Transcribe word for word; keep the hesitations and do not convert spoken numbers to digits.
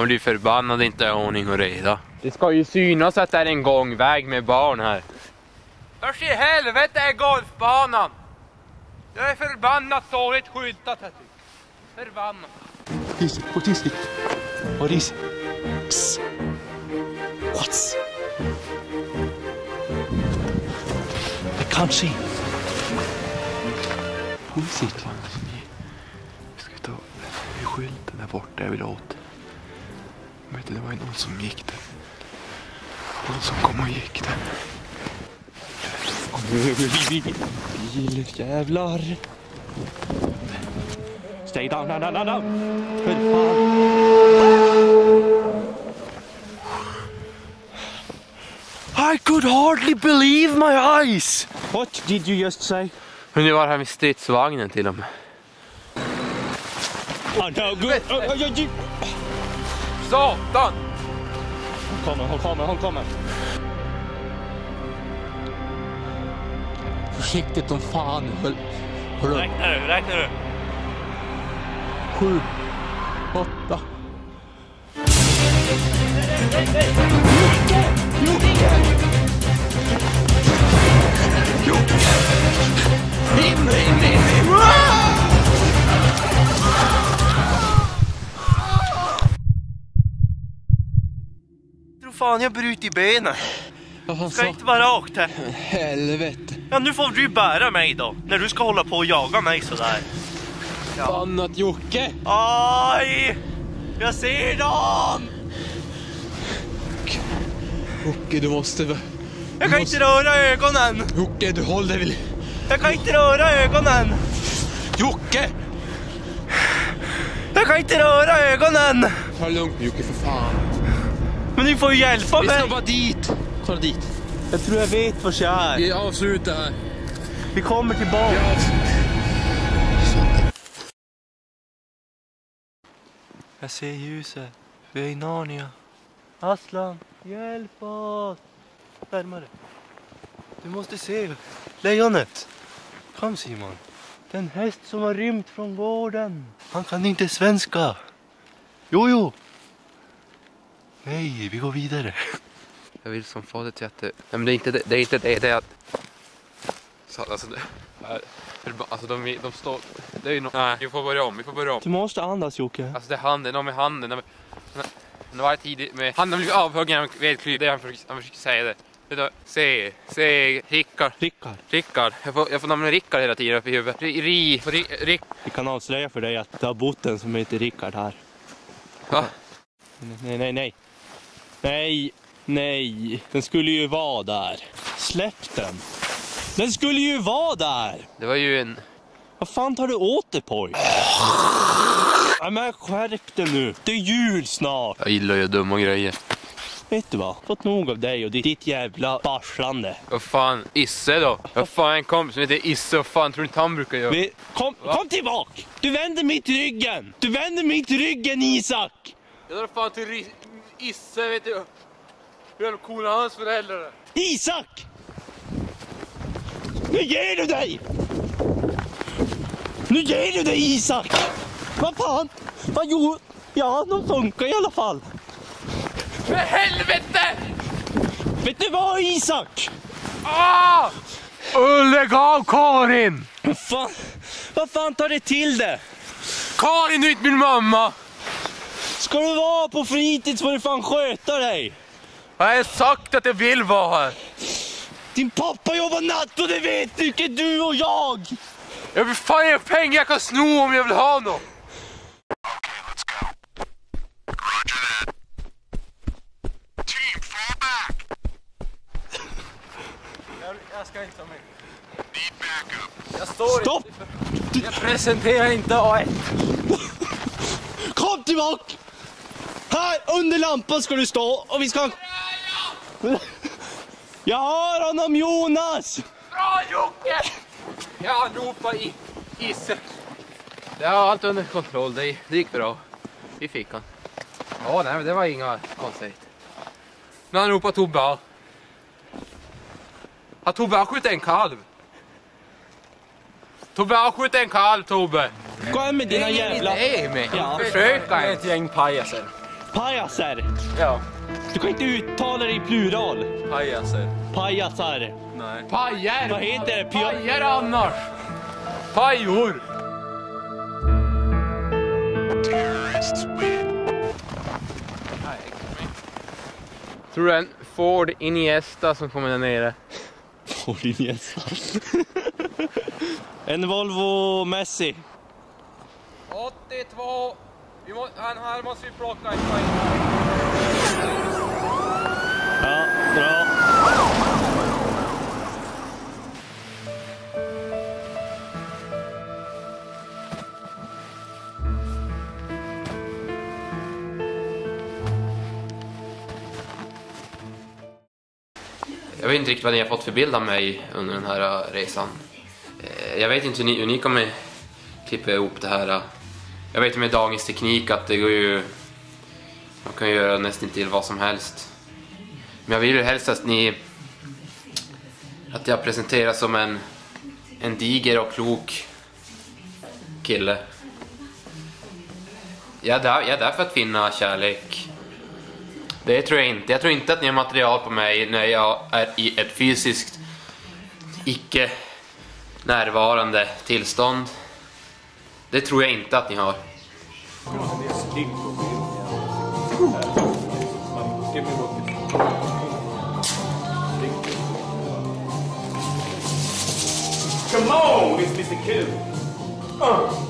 Man blir förbannad inte ordning och reda. Det ska ju synas att det är en gångväg med barn här. Hörs i helvete är golfbanan! Det är förbannat dåligt skyltat här. Förbannat. Easy, what is it? What is it? Psst. What's? I can't see. Who is it? Ska vi ta skylten där borta jag vill åt. Vet du, det var ju någon som gick där. Någon som kom och gick där. Bil, jävlar. Stay down, down, down, down, down. För fan. I could hardly believe my eyes! What did you just say? Men nu var här med stridsvagnen till dem. Oh no, good. Oh, oh, oh, you... Satan! Hon kommer, hon kommer, hon kommer. Försiktigt om fan. Räkna du, räkna du. Sju, åtta. In, in, in, in. Tror fan jag bryter i benen. Ska Ska inte vara rakt här. Helvete. Ja, nu får du bära mig då. När du ska hålla på och jaga mig sådär. Förbannat Jocke. Aj! Jag ser dem! Jocke, du måste... Du Jag kan måste... inte röra ögonen. Jocke, du håller väl... Jag kan inte röra ögonen. Jocke! Jag kan inte röra ögonen. Ta det lugnt Jocke, för fan. Men ni får ju hjälpa Vi mig. ska bara dit. Kolla dit. Jag tror jag vet var jag är. Vi avslutar här. Vi kommer tillbaka. Vi avslutar. Jag ser ljuset. Vi är i Narnia. Aslan, hjälp oss. Närmare. Du måste se lejonet. Kom Simon. Den häst som har rymt från gården. Han kan inte svenska. Jo, jo. Nej, vi går vidare. Jag vill som fader till att det... Nej, men det är inte det. Det är inte det. Det är att... Så, alltså, det... Alltså, de, de står... Det är ju no... Nej, vi får börja om. Vi får börja om. Du måste andas, Jocke. Alltså, det är handen. De med handen. De, de var tidigt med... Handen blev avhuggen av vedklyv. Det är han försöker, han försöker säga det. Det är se, se, Rickard. Rickard. Rickard. Jag får, jag får namnet Rickard hela tiden upp i huvudet. Ri, ri, ri, Rick. Vi kan avslöja för dig att det har bott en som heter Rickard här. Va? Nej, nej, nej. Nej, nej. Den skulle ju vara där. Släpp den. Den skulle ju vara där. Det var ju en... Vad fan tar du åt dig, pojk? Ja, men skärp dig nu. Det är jul snart. Jag gillar ju dumma grejer. Vet du vad? Fått nog av dig och ditt, ditt jävla barslande. Vad fan, Isse då? Vad fan, en kompis som heter Isse, vad fan tror du inte han brukar göra? Vi, kom, kom tillbaka! Du vänder mitt ryggen! Du vänder mitt ryggen, Isak! Jag drar fan till Isse, vet du. Hur jävla coola hans föräldrar är. Isak! Nu ger du dig! Nu ger du dig, Isak! Vad fan? Vad gjorde... Ja, de funkar i alla fall. För helvete! Vet du vad, Isak? Ah! Lägg av, Karin! Vad fan, vad fan tar det till det? Karin, du är inte min mamma! Ska du vara på fritids får du fan sköta dig. Jag har sagt att jag vill vara här. Din pappa jobbar natt och det vet inte du och jag. Jag vill fan ge pengar jag kan sno om jag vill ha något. Okay, let's go. Roger that. Team, fall back. Jag, jag ska inte ha mig. Need backup. Jag står Stopp! inte. Jag presenterar inte A ett. Kom tillbaka! Här under lampan ska du stå och vi ska... Jag hör honom, Jonas! Bra, Jocke! Jag ropar i Isse. Det har allt under kontroll. Det, det gick bra. Vi fick han. Ja, nej, men det var inga konstigt. När han ropade Tobbe. Har Tobbe skjutit en kalv? Tobbe har skjutit en kalv, Tobbe. Gå hem med dina jävla... Det är med. Ja. Försöka. Det är ett gäng pajaser. Pajaser. Ja. Du kan inte uttala det i plural. Pajaser. Pajasar. Nej. Pajer! Vad heter det? Pia- Pajer annars! Pajor! Terrorists win. Tror du en Ford Iniesta som kommer där nere? Ford Iniesta. En Volvo Messi. åttiotvå. Vi må, han, här måste vi plocka en poäng. Ja, bra. Jag vet inte riktigt vad ni har fått för bild av mig under den här resan. Jag vet inte hur ni, hur ni kommer klippa ihop det här. Jag vet med dagens teknik att det går ju... Man kan göra nästan till vad som helst. Men jag vill ju helst att ni... Att jag presenterar som en... En diger och klok kille. Jag är där, jag är där för att finna kärlek. Det tror jag inte. Jag tror inte att ni har material på mig när jag är i ett fysiskt icke närvarande tillstånd. Det tror jag inte att ni har. Come on, Mister Kill. Uh.